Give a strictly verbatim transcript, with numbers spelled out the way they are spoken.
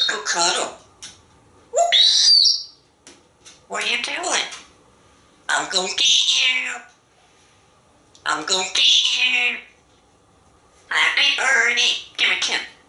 go cuddle. Whoops. What are you doing? I'm gonna get you. I'm gonna get you. Happy birthday. Give me a kiss.